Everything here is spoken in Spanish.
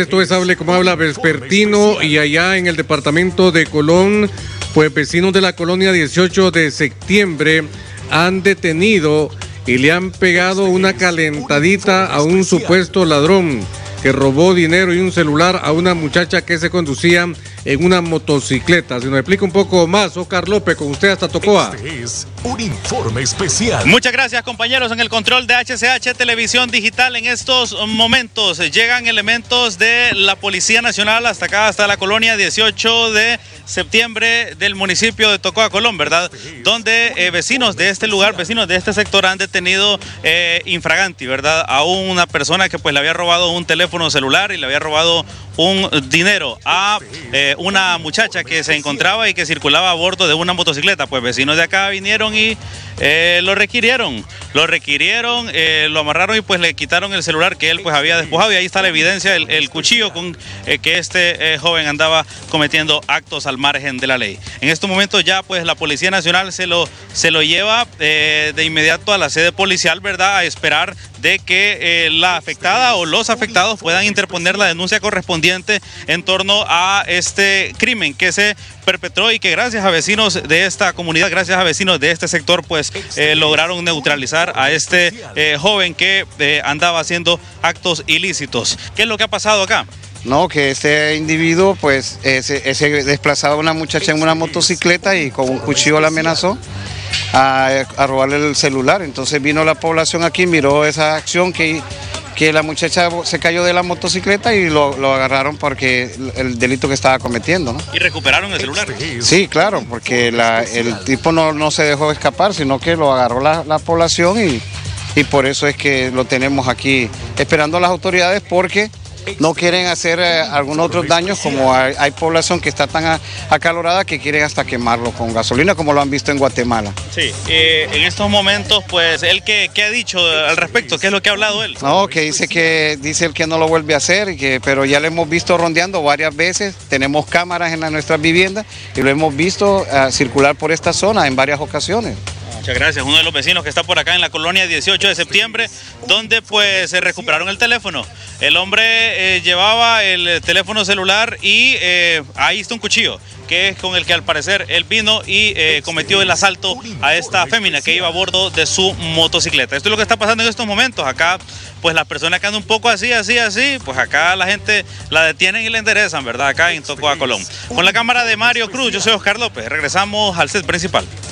Esto es Hable como habla vespertino, y allá en el departamento de Colón, pues vecinos de la colonia 18 de septiembre han detenido y le han pegado una calentadita a un supuesto ladrón que robó dinero y un celular a una muchacha que se conducía en una motocicleta. Si nos explica un poco más, Oscar López, con usted hasta Tocoa. Este es un informe especial. Muchas gracias, compañeros. En el control de HCH Televisión Digital, en estos momentos llegan elementos de la Policía Nacional hasta acá, hasta la colonia 18 de septiembre del municipio de Tocoa, Colón, ¿verdad? Donde vecinos de este lugar, vecinos de este sector han detenido infraganti, ¿verdad? A una persona que pues le había robado un teléfono celular y le había robado un dinero a una muchacha que se encontraba y que circulaba a bordo de una motocicleta. Pues vecinos de acá vinieron y lo requirieron, lo amarraron y pues le quitaron el celular que él pues había despojado, y ahí está la evidencia, el cuchillo con que este joven andaba cometiendo actos al margen de la ley. En estos momentos ya pues la Policía Nacional se lo lleva de inmediato a la sede policial, ¿verdad? A esperar de que la afectada o los afectados puedan interponer la denuncia correspondiente en torno a este crimen que se perpetró y que gracias a vecinos de esta comunidad, gracias a vecinos de este sector, pues lograron neutralizar a este joven que andaba haciendo actos ilícitos. ¿Qué es lo que ha pasado acá? No, que este individuo pues se desplazaba a una muchacha en una motocicleta y con un cuchillo la amenazó a robarle el celular. Entonces vino la población aquí, miró esa acción que la muchacha se cayó de la motocicleta y lo agarraron porque el delito que estaba cometiendo, ¿no? ¿Y recuperaron el celular? Sí, claro, porque el tipo no se dejó escapar, sino que lo agarró la población y por eso es que lo tenemos aquí esperando a las autoridades, porque no quieren hacer algunos otros daños, como hay población que está tan acalorada que quieren hasta quemarlo con gasolina, como lo han visto en Guatemala. Sí, en estos momentos, pues, ¿él qué ha dicho al respecto? ¿Qué es lo que ha hablado él? No, que dice él que no lo vuelve a hacer, pero ya lo hemos visto rondeando varias veces, tenemos cámaras en nuestras viviendas y lo hemos visto circular por esta zona en varias ocasiones. Muchas gracias. Uno de los vecinos que está por acá en la colonia 18 de septiembre, donde pues se recuperaron el teléfono. El hombre llevaba el teléfono celular y ahí está un cuchillo, que es con el que al parecer él vino y cometió el asalto a esta fémina que iba a bordo de su motocicleta. Esto es lo que está pasando en estos momentos. Acá pues las personas que andan un poco así, pues acá la gente la detienen y la enderezan, ¿verdad? Acá en Tocoa, Colón. Con la cámara de Mario Cruz, yo soy Oscar López. Regresamos al set principal.